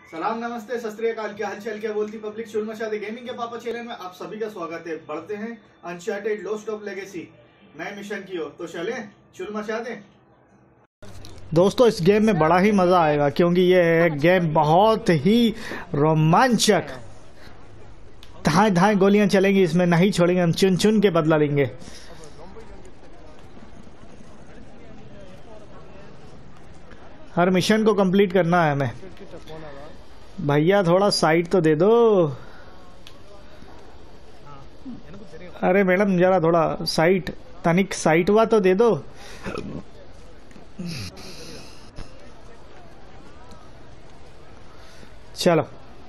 सलाम नमस्ते सत श्री अकाल, क्या हालचाल, क्या बोलती पब्लिक। शुल मचादे गेमिंग के पापा चैनल में आप सभी का स्वागत है। बढ़ते हैं अनचार्टेड लोस्ट ऑफ लेगेसी नए मिशन की ओर, तो चले शुल मचा दें। दोस्तों इस गेम में बड़ा ही मजा आएगा क्योंकि ये गेम बहुत ही रोमांचक। धाए धाए गोलियां चलेंगी इसमें, नहीं छोड़ेंगे हम, चुन चुन के बदला लेंगे। हर मिशन को कंप्लीट करना है हमें। भैया थोड़ा साइड तो दे दो। अरे मैडम जरा थोड़ा साइड, तनिक साइड हुआ तो दे दो। चलो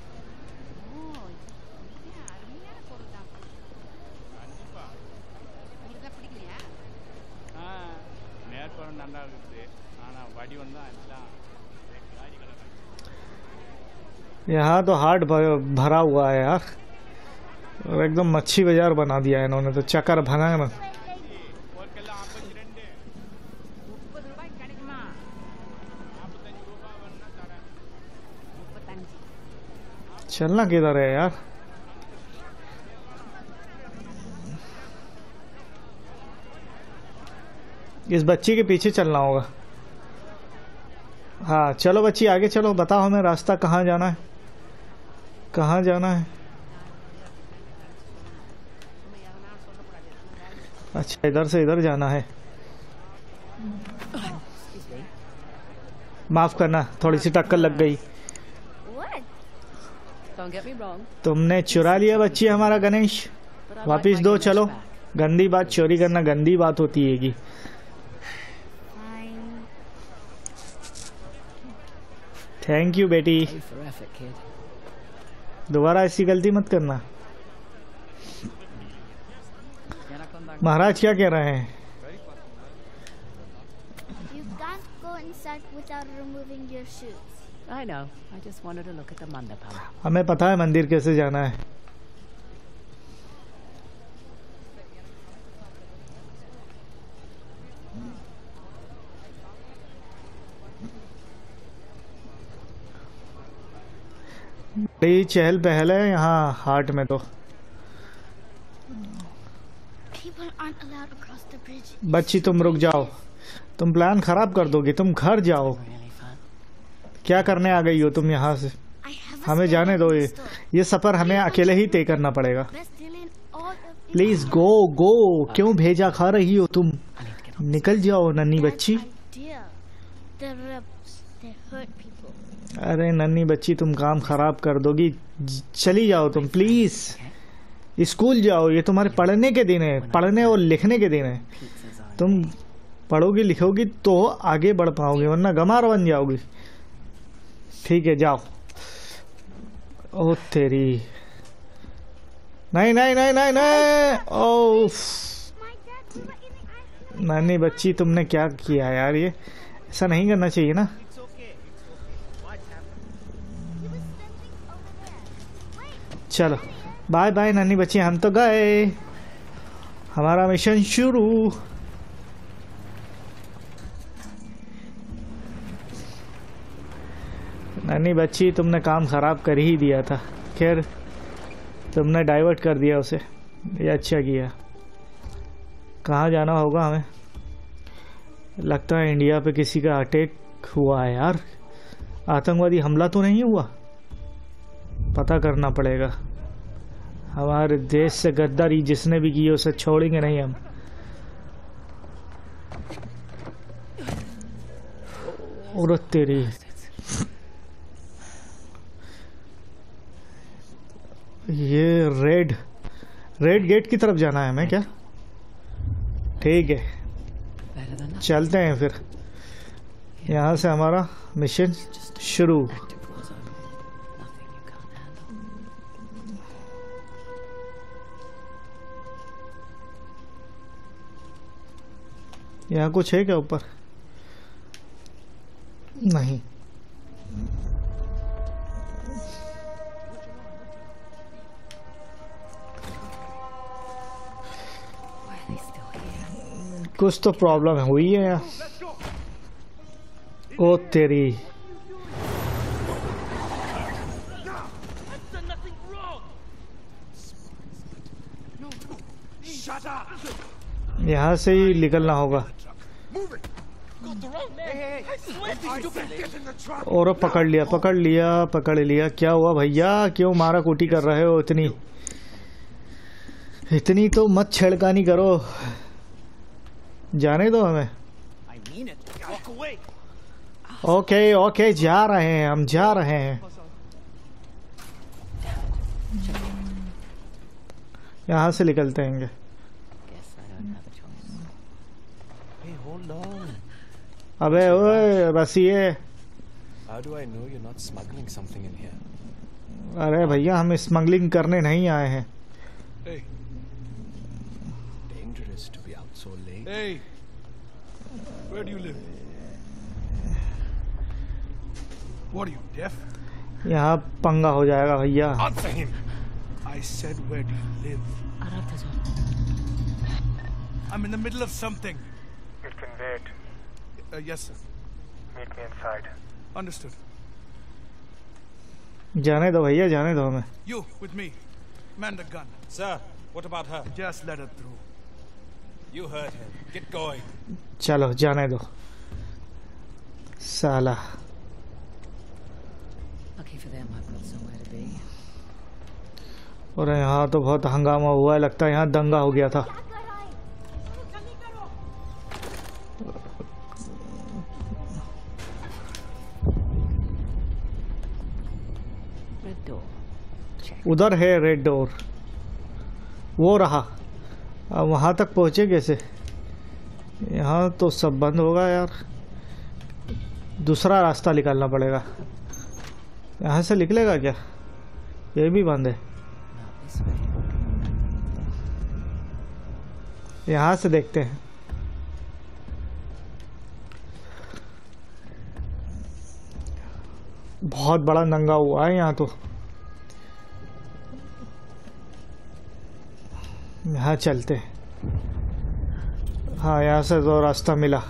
यहाँ तो हार्ट भरा हुआ है यार, और एकदम मच्छी बाजार बना दिया है इन्होंने तो। चक्कर भरा ना। चलना किधर है यार? इस बच्ची के पीछे चलना होगा। हाँ चलो बच्ची आगे चलो, बताओ हमें रास्ता, कहाँ जाना है, कहाँ जाना है? अच्छा इधर से इधर जाना है। माफ करना, थोड़ी सी टक्कर लग गई। तुमने चुरा लिया बच्ची हमारा गणेश, वापिस दो। चलो, गंदी बात, चोरी करना गंदी बात होती है। थैंक यू बेटी, दोबारा ऐसी गलती मत करना। महाराज क्या कह रहे हैं? हमें पता है मंदिर कैसे जाना है। बड़ी चहल पहल है यहाँ हार्ट में तो। बच्ची तुम रुक जाओ, तुम प्लान खराब कर दोगी, तुम घर जाओ। क्या करने आ गई हो तुम यहाँ से? हमें जाने दो, ये सफर हमें अकेले ही तय करना पड़ेगा। प्लीज गो गो, क्यों भेजा खा रही हो तुम? निकल जाओ नन्ही बच्ची। अरे नन्ही बच्ची तुम काम खराब कर दोगी, चली जाओ तुम प्लीज। स्कूल जाओ, ये तुम्हारे पढ़ने के दिन है, पढ़ने और लिखने के दिन है। तुम पढ़ोगी लिखोगी तो आगे बढ़ पाओगे, वरना गंवार बन जाओगी। ठीक है जाओ। ओ तेरी, नहीं नहीं नहीं नहीं नहीं। ओ नन्ही बच्ची तुमने क्या किया यार? ये ऐसा नहीं करना चाहिए ना। चलो बाय बाय नन्ही बच्ची, हम तो गए, हमारा मिशन शुरू। नन्ही बच्ची तुमने काम खराब कर ही दिया था, खैर तुमने डाइवर्ट कर दिया उसे, ये अच्छा किया। कहाँ जाना होगा हमें? लगता है इंडिया पे किसी का अटैक हुआ है यार। आतंकवादी हमला तो नहीं हुआ? पता करना पड़ेगा। हमारे देश से गद्दारी जिसने भी की उसे छोड़ेंगे नहीं हम। और तेरी, ये रेड गेट की तरफ जाना है हमें क्या? ठीक है चलते हैं फिर, यहाँ से हमारा मिशन शुरू। यहाँ कुछ है क्या ऊपर? नहीं। कुछ तो प्रॉब्लम हुई है यहाँ। ओ तेरी, यहाँ से ही निकलना होगा। और पकड़ लिया पकड़ लिया पकड़ लिया। क्या हुआ भैया, क्यों मारा कूटी कर रहे हो? इतनी तो मत छेड़खानी करो, जाने दो हमें। ओके ओके, जा रहे हैं हम, जा रहे हैं। यहाँ से निकलते हैं। अबे ओए बस ये। अरे भैया, हम स्मगलिंग करने नहीं आए हैं। Hey, where do you live? What are you, deaf? यहाँ पंगा हो जाएगा भैया। Answer him. I said, where do you live? I'm in the middle of something. It can wait. Yes, sir. Meet me inside. Understood. जाने दो भैया, जाने दो हमें। You with me. Man the gun. Sir, what about her? Just let her through. You heard him. Get going. चलो जाने दो साला। Lucky for them, I've got somewhere to be. और यहाँ तो बहुत हंगामा हुआ है, लगता है यहाँ दंगा हो गया था। Red door. Check. उधर है रेड डोर, वो रहा। अब वहाँ तक पहुँचे कैसे? यहाँ तो सब बंद होगा यार, दूसरा रास्ता निकालना पड़ेगा। यहाँ से निकलेगा क्या? ये भी बंद है। Not this way. यहाँ से देखते हैं। बहुत बड़ा दंगा हुआ है यहाँ तो। यहाँ चलते हैं। हाँ, यहाँ से तो रास्ता मिला।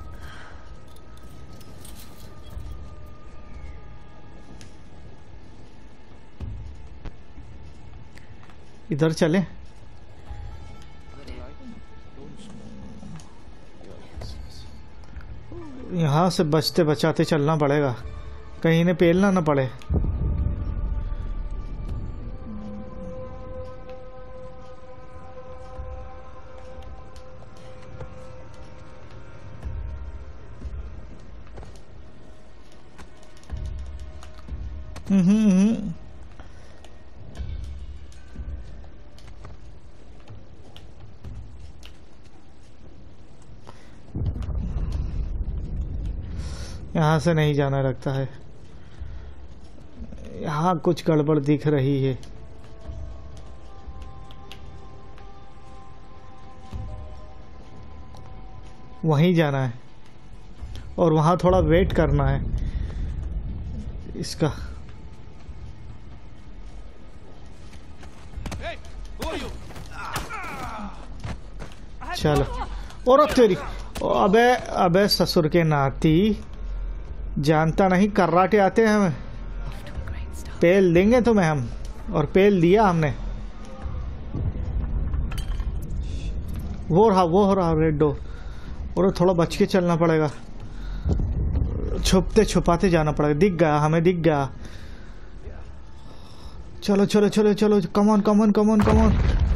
इधर चलें। यहाँ से बचते बचाते चलना पड़ेगा, कहीं इन्हें पेलना ना पड़े। यहाँ से नहीं जाना लगता है, यहाँ कुछ गड़बड़ दिख रही है। वहीं जाना है और वहाँ थोड़ा वेट करना है इसका। Hey, who are you? चलो। और तेरी, अबे अबे ससुर के नाती, जानता नहीं कराटे आते हैं हमें। पेल देंगे तुम्हें हम, और पेल दिया हमने। वो रहा रेड डोर। और थोड़ा बच के चलना पड़ेगा, छुपते छुपाते जाना पड़ेगा। दिख गया हमें, दिख गया। चलो चलो चलो चलो, कमॉन कमॉन कमॉन कमॉन।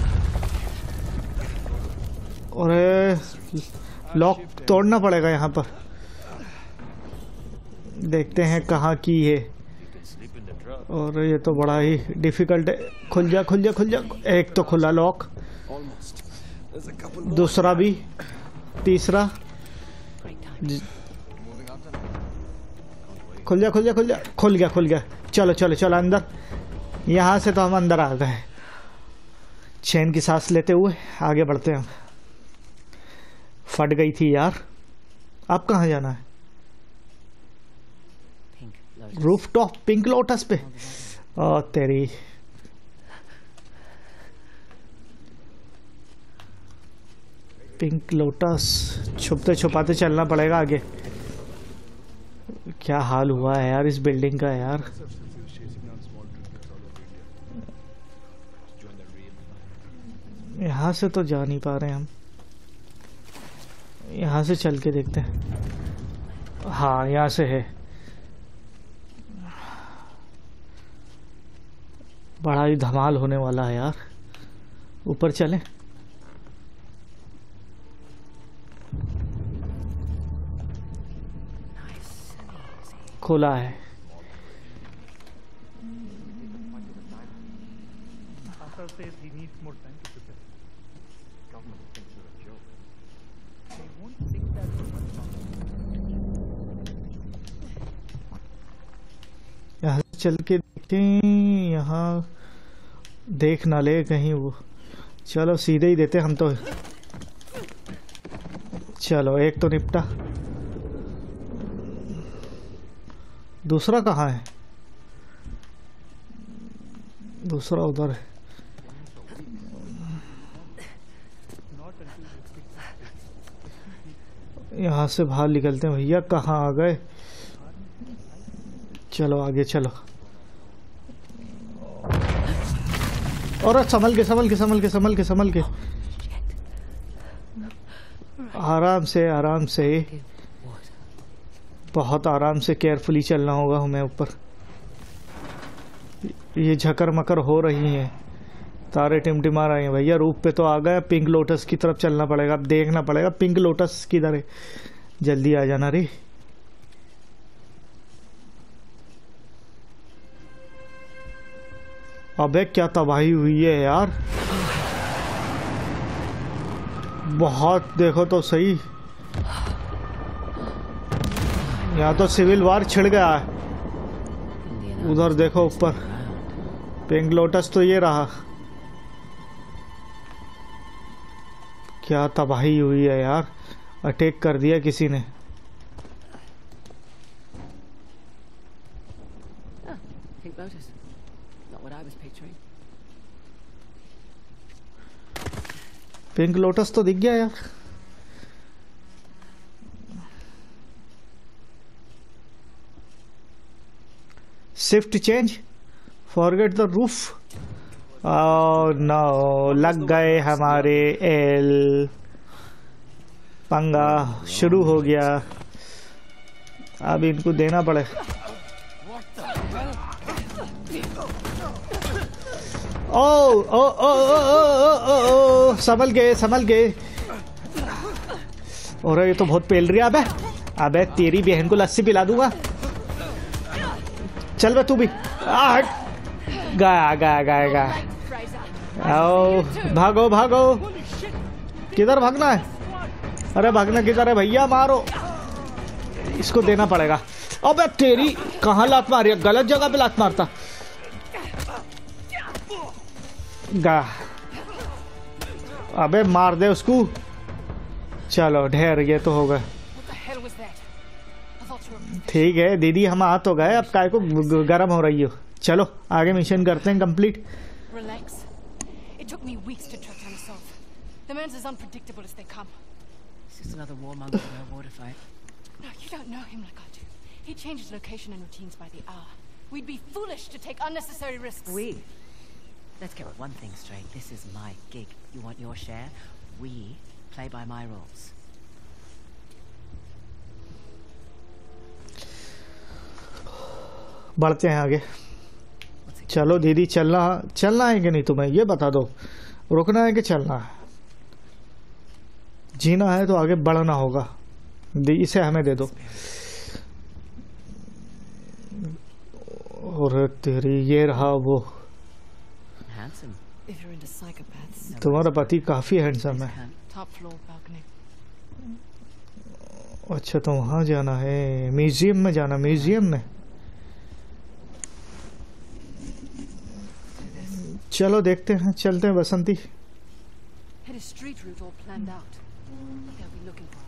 अरे लॉक तोड़ना पड़ेगा यहाँ पर। देखते हैं कहाँ की है। और ये तो बड़ा ही डिफिकल्ट है। खुल जा खुल जा खुल जा। एक तो खुला लॉक, दूसरा भी, तीसरा। खुल जा खुल जा खुल जा। खुल गया खुल गया। चलो चलो चलो अंदर। यहाँ से तो हम अंदर आ गए। चैन की सांस लेते हुए आगे बढ़ते हैं। फट गई थी यार। अब कहाँ जाना है? रूफटॉप पिंक लोटस पे। ओ तेरी। Pink lotus. छुपते छुपाते चलना पड़ेगा आगे। क्या हाल हुआ है यार इस बिल्डिंग का यार। यहाँ से तो जा नहीं पा रहे हम, यहाँ से चल के देखते हैं। हाँ यहाँ से है। बड़ा ही धमाल होने वाला है यार। ऊपर चलें। खुला है। यहाँ से चल के देखते हैं, यहाँ देख ना ले कहीं वो। चलो सीधे ही देते हम तो। चलो एक तो निपटा, दूसरा कहाँ है? दूसरा उधर है। यहाँ से बाहर निकलते हैं। भैया कहाँ आ गए? चलो आगे चलो। और संभल के संभल के संभल के संभल के संभल के, आराम से आराम से, बहुत आराम से, केयरफुली चलना होगा हमें ऊपर। ये झकर मकर हो रही हैं, तारे टिमटिमा रहे हैं। भैया रूप पे तो आ गए, पिंक लोटस की तरफ चलना पड़ेगा। अब देखना पड़ेगा पिंक लोटस किधर है। जल्दी आ जाना रे। अबे क्या तबाही हुई है यार, बहुत। देखो तो सही, यहाँ तो सिविल वार छिड़ गया है। उधर देखो ऊपर, पिंक लोटस तो ये रहा। क्या तबाही हुई है यार, अटैक कर दिया किसी ने। Pink Lotus. Not what I was picturing. Pink lotus तो दिख गया यार। Shift change, forget the roof. Oh no, लग गए हमारे एल। पंगा शुरू हो गया, अब इनको देना पड़े। ओ ओ ओ ओ ओ ओ, संभल गए संभल गए। और ये तो बहुत पेल रही है। अबे अबे तेरी बहन को लस्सी पिला दूंगा। चल बे तू भी। गया गया गया गया। आओ भागो भागो। किधर भागना है? अरे भागना किधर है भैया? मारो इसको, देना पड़ेगा। अबे तेरी, कहाँ लात मारी? गलत जगह पे लात मारता। गा, अबे मार दे उसको। चलो ढेर, ये तो हो गए। ठीक है दीदी, हम आ तो गए, अब काय को गरम हो रही हो। चलो आगे मिशन करते हैं complete. Relax. It took me weeks to track down Asaf. The man's as unpredictable as they come. It's just another warmonger in a water fight. No, you don't know him like I do. He changes location and routines by the hour. We'd be foolish to take unnecessary risks. Let's get one thing straight. This is my gig. You want your share? We play by my rules. बढ़ते हैं आगे। चलो दीदी, चलना है कि नहीं तुम्हें ये बता दो। रुकना है कि चलना है? जीना है तो आगे बढ़ना होगा। इसे हमें दे दो। और तेरी, ये रहा वो। Handsome. If you're into psychopaths, तुम्हारा पति काफी हैंडसम है। top floor balcony. अच्छा तो वहाँ जाना है, म्यूजियम में जाना। म्यूजियम में चलो देखते हैं, चलते हैं बसंती। Had a street route all planned out. They'll be looking for